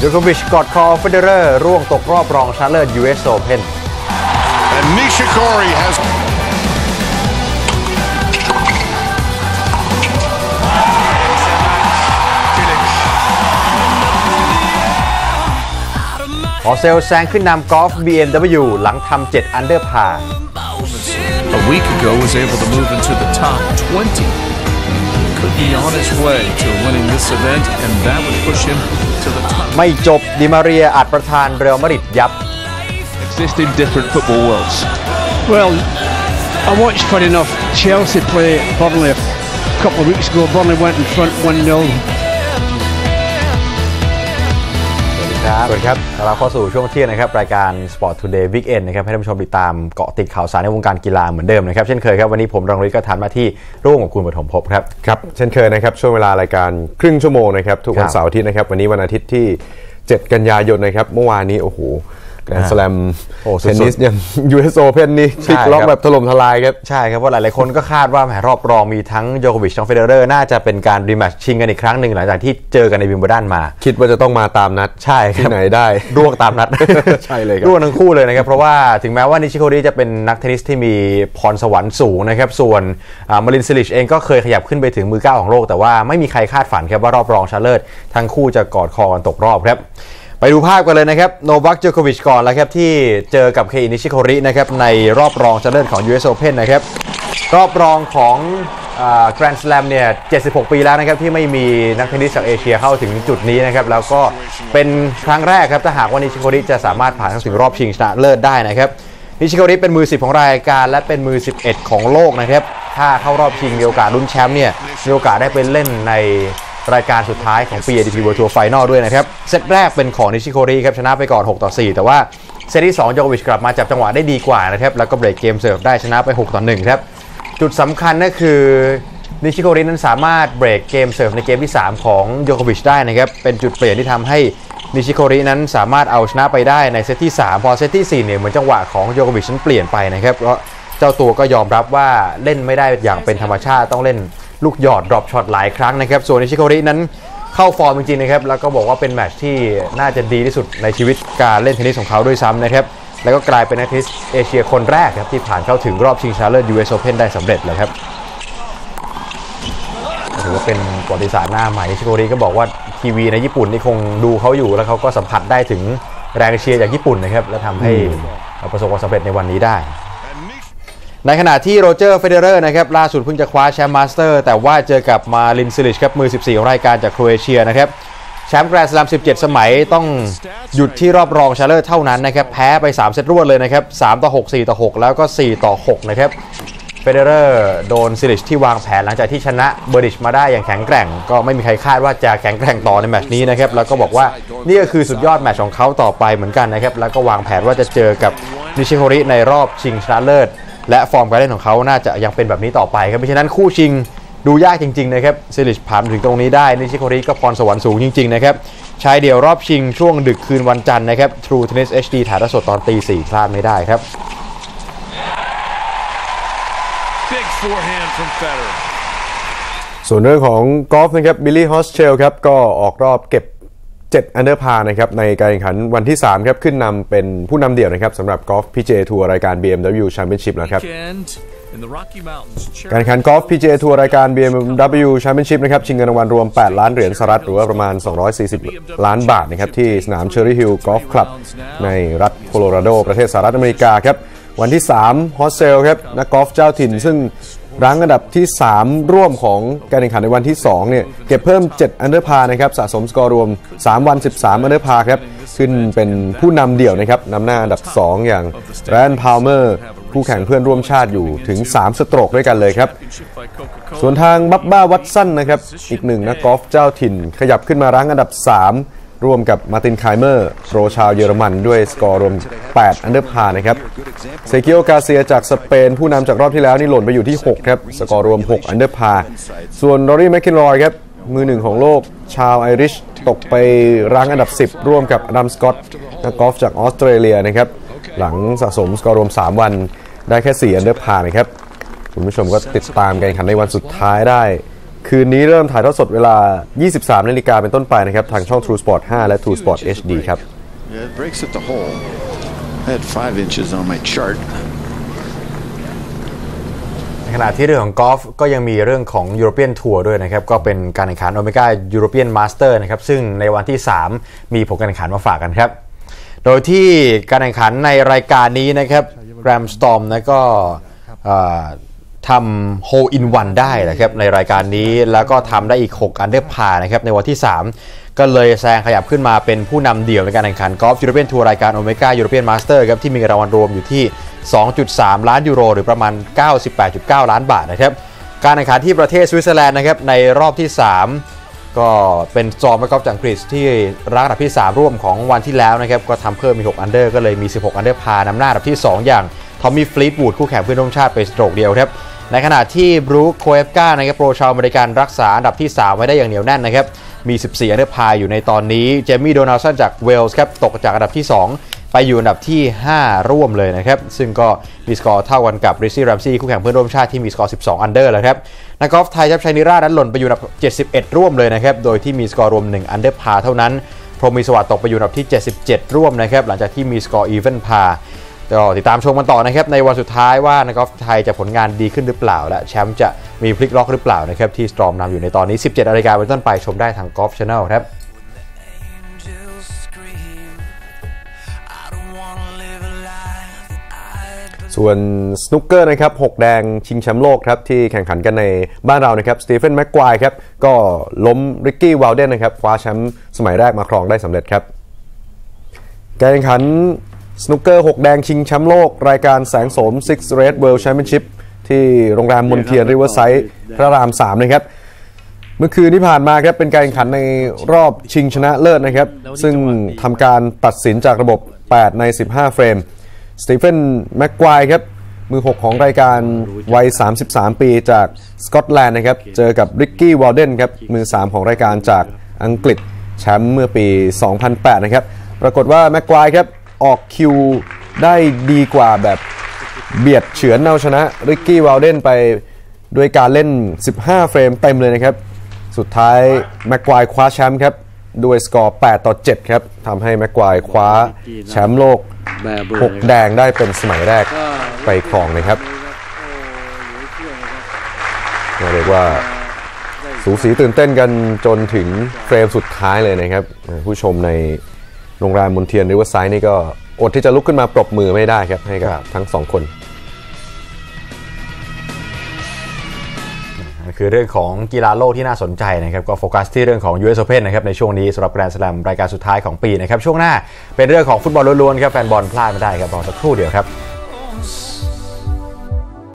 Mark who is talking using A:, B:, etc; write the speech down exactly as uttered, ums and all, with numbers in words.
A: โจโควิชกอดคอเฟเดอเรอร์ร่วงตกรอบรองชนะเลิศ ยู เอส Open
B: And Nishikori has
A: ฮอเซลแซงขึ้นนำกอล์ฟ บี เอ็ม ดับเบิลยู หลังทำเจ็ดอันเดอร์พาร์
C: A week ago was able to move into the top twenty. Could be on his way to winning this event, and that would push him to the top.
A: ไม่จบดิมาเรียอัดประธานเรอัลมาดริดยับ
C: Exist in different football worlds.
D: Well, I watched funny enough Chelsea play Burnley a couple of weeks ago. Burnley went in front one nil.
A: สวัสดีครับเราเข้าสู่ช่วงเที่ยงนะครับรายการ Sport Today Weekend นะครับให้ท่านผู้ชมติดตามเกาะติดข่าวสารในวงการกีฬาเหมือนเดิมนะครับเช่นเคยครับวันนี้ผมรังฤทธิ์ก็ทำหน้าที่ร่วมกับคุณปฐมภพครับ
E: ครับเช่นเคยนะครับช่วงเวลารายการครึ่งชั่วโมงนะครับทุกวันเสาร์อาทิตย์นะครับวันนี้วันอาทิตย์ที่เจ็ดกันยายนนะครับเมื่อวานนี้โอ้โหแกรนด์สแลมเทนนิสอย่าง ยู เอส Open นี่พลิกล็อกแบบถล่มทลายครับ
A: ใช่ครับว่าหลายๆคนก็คาดว่าแหมรอบรองมีทั้งโจโควิชทั้งเฟเดอเรอร์น่าจะเป็นการรีแมตช์ชิงกันอีกครั้งหนึ่งหลังจากที่เจอกันในวิมเบิลดันมา
E: คิดว่าจะต้องมาตามนัด
A: ใช่
E: ที่ไหนได้
A: ร่วงตามนัด
E: ใช่เลยครับ
A: ร่วงทั้งคู่เลยนะครับเพราะว่าถึงแม้ว่านิชิโคริจะเป็นนักเทนนิสที่มีพรสวรรค์สูงนะครับส่วนมารินซิลิชเองก็เคยขยับขึ้นไปถึงมือเก้าของโลกแต่ว่าไม่มีใครคาดฝันครับว่ารอบรองชนะเลิศทั้งคู่จะกอดคอกันตกรอบครับไปดูภาพกันเลยนะครับโนวัค โจโควิชก่อนแล้วครับที่เจอกับเคอินิชิโครินะครับในรอบรองชนะเลิศของ ยู เอส Open นะครับรอบรองของแกรนด์สแลมเนี่ยเจ็ดสิบหกปีแล้วนะครับที่ไม่มีนักเทนนิสจากเอเชียเข้าถึงจุดนี้นะครับแล้วก็เป็นครั้งแรกครับถ้าหากว่านิชิโคริจะสามารถผ่านเข้าถึงรอบชิงชนะเลิศได้นะครับนิชิโคริเป็นมือสิบของรายการและเป็นมือสิบเอ็ดของโลกนะครับถ้าเข้ารอบชิงมีโอกาสลุ้นแชมป์เนี่ยมีโอกาสได้ไปเล่นในรายการสุดท้ายของปี เอ ที พี World Tour Final ด้วยนะครับเซตแรกเป็นของนิชิโคริครับชนะไปก่อนหกต่อสี่แต่ว่าเซตที่สองโจโควิชกลับมาจับจังหวะได้ดีกว่านะครับแล้วก็เบรกเกมเสิร์ฟได้ชนะไปหกต่อหนึ่งครับจุดสำคัญก็คือนิชิโครินั้นสามารถเบรกเกมเสิร์ฟในเกมที่สามของโจโควิชได้นะครับเป็นจุดเปลี่ยนที่ทำให้นิชิโครินั้นสามารถเอาชนะไปได้ในเซตที่สามพอเซตที่สี่เนี่ยเหมือนจังหวะของโจโควิชนั้นเปลี่ยนไปนะครับเพราะเจ้าตัวก็ยอมรับว่าเล่นไม่ได้อย่างเป็นธรรมชาติต้องเล่นลูกหยอดดรอปช็อตหลายครั้งนะครับส่วนนิชิโครินั้นเข้าฟอร์มจริงๆนะครับแล้วก็บอกว่าเป็นแมตช์ที่น่าจะดีที่สุดในชีวิตการเล่นเทนนิสของเขาด้วยซ้ำนะครับแล้วก็กลายเป็นนักเทนนิสเอเชียคนแรกครับที่ผ่านเข้าถึงรอบชิงชนะเลิศ ยู เอส Open ได้สำเร็จเลยครับถือว่าเป็นประวัติศาสตร์หน้าใหม่นิชิโคริก็บอกว่าทีวีในญี่ปุ่นนี่คงดูเขาอยู่แล้วเขาก็สัมผัสได้ถึงแรงเชียร์จากญี่ปุ่นนะครับและทำให้ประสบความสำเร็จในวันนี้ได้ในขณะที่โรเจอร์เฟเดอเรอร์นะครับล่าสุดเพิ่งจะคว้าแชมป์มาสเตอร์แต่ว่าเจอกับมารินซิลิชครับมือสิบสี่ของรายการจากโครเอเชียนะครับแชมป์แกรนด์สแลมสิบเจ็ดสมัยต้องหยุดที่รอบรองชนะเลิศเท่านั้นนะครับแพ้ไปสามเซตรวดเลยนะครับสามต่อหก สี่ต่อหกแล้วก็สี่ต่อหกนะครับเฟเดอเรอร์โดนซิลิชที่วางแผนหลังจากที่ชนะเบอร์ดิชมาได้อย่างแข็งแกร่งก็ไม่มีใครคาดว่าจะแข็งแกร่งต่อในแมตช์นี้นะครับแล้วก็บอกว่านี่ก็คือสุดยอดแมตช์ของเขาต่อไปเหมือนกันนะครับแล้วก็วางแผนว่าจะเจอกับนิชิโคริในรอบชิงชนะเลิศและฟอร์มการเล่นของเขาน่าจะยังเป็นแบบนี้ต่อไปครับเพราะฉะนั้นคู่ชิงดูยากจริงๆนะครับซิลิชผ่านถึงตรงนี้ได้นิชิโคริก็พรสวรรค์สูงจริงๆนะครับชายเดี่ยวรอบชิงช่วงดึกคืนวันจันทร์นะครับ True Tennis เอช ดี ถ่ายทอดสดตอนตีสี่พลาดไม่ได้ครับ
E: ส่วนเรื่องของกอล์ฟนะครับบิลลี่ฮอสเชลครับก็ออกรอบเก็บเจ็ดอันเดอร์พาร์นะครับในการแข่งขันวันที่สามครับขึ้นนำเป็นผู้นำเดี่ยวนะครับสำหรับกอล์ฟ พี จี เอ ทัวร์รายการ บี เอ็ม ดับเบิลยู Championship นะครับการแข่งขันกอล์ฟ พี จี เอ ทัวร์รายการ บี เอ็ม ดับเบิลยู Championship นะครับชิงเงินรางวัลรวมแปดล้านเหรียญสหรัฐหรือว่าประมาณสองร้อยสี่สิบล้านบาทนะครับที่สนามเชอร์รี่ฮิลล์กอล์ฟคลับในรัฐโคโลราโดประเทศสหรัฐอเมริกาครับวันที่สามฮอสเซลครับนักกอล์ฟเจ้าถิ่นซึ่งรั้งอันดับที่สามร่วมของการแข่งขันในวันที่สองเนี่ยเก็บเพิ่มเจ็ดอันเดอร์พาร์นะครับสะสมสกอร์รวมสามวันสิบสามอันเดอร์พาร์ครับขึ้นเป็นผู้นำเดี่ยวนะครับนำหน้าอันดับสองอย่างแรนพาวเมอร์คู่แข่งเพื่อนร่วมชาติอยู่ถึงสามสโตรกด้วยกันเลยครับส่วนทางบับบ้าวัตสันนะครับอีกหนึ่งนักกอล์ฟเจ้าถิ่นขยับขึ้นมารั้งอันดับสามร่วมกับมาร์ตินไคเมอร์โปรชาวเยอรมันด้วยสกอร์รวมแปดอันเดอร์พาร์นะครับเซกิโอกาเซียจากสเปนผู้นำจากรอบที่แล้วนี่หล่นไปอยู่ที่หกครับสกอร์รวมหกอันเดอร์พาร์ส่วนรอรี่แมคคินรอยครับมือหนึ่งของโลกชาวไอริชตกไปรั้งอันดับสิบร่วมกับอดัมสกอตนักกอล์ฟจากออสเตรเลียนะครับหลังสะสมสกอร์รวมสามวันได้แค่สี่อันเดอร์พาร์นะครับคุณผู้ชมก็ติดตามการแข่งขันในวันสุดท้ายได้คืนนี้เริ่มถ่ายทอดสดเวลา ยี่สิบสาม นาฬิกาเป็นต้นไปนะครับทางช่อง True Sport ห้า และ True Sport เอช ดี ครับ
B: Yeah, it breaks at the hole. I had five inches on my chart.
A: ในขณะที่เรื่องของกอล์ฟก็ยังมีเรื่องของ European Tour ด้วยนะครับก็เป็นการแข่งขัน Omega European Master นะครับซึ่งในวันที่สามมีผลการแข่งขันมาฝากกันครับโดยที่การแข่งขันในรายการนี้นะครับแกรมสตอร์มนะก็ทำ Hole in One ได้นะครับในรายการนี้แล้วก็ทำได้อีกหกอันเดอร์พาร์นะครับในวันที่สามก็เลยแซงขยับขึ้นมาเป็นผู้นำเดี่ยวในการแข่งขันกอล์ฟยูโรเปียนทัวร์รายการ Omega European Master ครับที่มีรางวัลรวมอยู่ที่ สองจุดสาม ล้านยูโรหรือประมาณ เก้าสิบแปดจุดเก้า ล้านบาทนะครับการแข่งขันที่ประเทศสวิตเซอร์แลนด์นะครับในรอบที่สามก็เป็นจอมนักกอล์ฟจากอังกฤษที่รั้งอันดับที่สามร่วมของวันที่แล้วนะครับก็ทำเพิ่มมีหกอันเดอร์ก็เลยมีสิบหกอันเดอร์พาร์นำหน้าอันดับที่สองอย่างทอมมี่ฟลีตวูดคู่แข่งเพื่อนร่วมชาติไปสโตรกเดียวครับในขณะที่บรูคโคเอฟกานะครับโปรชาวอเมริกันรักษาอันดับที่สามไว้ได้อย่างเหนียวแน่นนะครับมีสิบสี่อันเดอร์พาร์อยู่ในตอนนี้เจมี่โดนัลสันจากเวลส์ครับตกจากอันดับที่สองไปอยู่อันดับที่ห้าร่วมเลยนะครับซึ่งก็มีสกอร์เท่ากันกับริซี่แรมซี่คู่แข่งเพื่อนร่วมชาติที่มีสกอร์สิบสองอันเดอร์แล้วครับนักกอล์ฟไทยชัยนิราชนั้นหล่นไปอยู่อันดับเจ็ดสิบเอ็ดร่วมเลยนะครับโดยที่มีสกอร์รวมหนึ่งอันเดอร์พาร์เท่านั้นพรหมมีสวัสดิ์ตกไปอยู่อันดับที่เจ็ดสิบเจ็ดร่วมนะครับหลังจากที่มีสกอร์อีเวนพาร์ก็ติดตามชมกันต่อนะครับในวันสุดท้ายว่านักกอล์ฟไทยจะผลงานดีขึ้นหรือเปล่าและแชมป์จะมีพลิกล็อกหรือเปล่านะครับที่สตรอมนำอยู่ในตอนนี้ สิบเจ็ดนาฬิกาเป็นต้นไปชมได้ทาง Golf Channel ครับ
E: ส่วนสนุกเกอร์นะครับหกแดงชิงแชมป์โลกครับที่แข่งขันกันในบ้านเรานะครับสตีเฟนแม็กควายครับก็ล้มริกกี้วาลเดนนะครับคว้าแชมป์สมัยแรกมาครองได้สำเร็จครับการแข่งขันสนุกเกอร์หกแดงชิงแชมป์โลกรายการแสงโสม Six Red World Championship ที่โรงแรมมนเทียนริเวอร์ไซด์พระรามสามนะครับเมื่อคืนที่ผ่านมาครับเป็นการแข่งขันในรอบชิงชนะเลิศนะครับซึ่งทำการตัดสินจากระบบแปดในสิบห้าเฟรมสตีเฟนแม็กควายครับมือหกของรายการวัยสามสิบสามปีจากสกอตแลนด์นะครับเจอกับริกกี้วอลเดนครับมือสามของรายการจากอังกฤษแชมป์เมื่อปีสองพันแปดนะครับปรากฏว่าแม็กควายครับออกคิวได้ดีกว่าแบบเบียดเฉือนเอาชนะริกกี้วอลเดนไปด้วยการเล่นสิบห้าเฟรมเต็มเลยนะครับสุดท้ายแม็กควายคว้าแชมป์ครับด้วยสกอร์แปดต่อเจ็ดครับทำให้แม็กควายคว้าแชมป์โลกหกแดงได้เป็นสมัยแรกไปครองนะครับเรียกว่าสูสีตื่นเต้นกันจนถึงเฟรมสุดท้ายเลยนะครับผู้ชมในโรงแรมมนเทียนริเวอร์ไซด์นี่ก็อดที่จะลุกขึ้นมาปรบมือไม่ได้ครับให้กับทั้งสองคน
A: คือเรื่องของกีฬาโลกที่น่าสนใจนะครับก็โฟกัสที่เรื่องของ ยู เอส Open นะครับในช่วงนี้สำหรับแกรนด์สแลมรายการสุดท้ายของปีนะครับช่วงหน้าเป็นเรื่องของฟุตบอลล้วนๆครับแฟนบอลพลาดไม่ได้ครับรอสักครู่เดียวครับ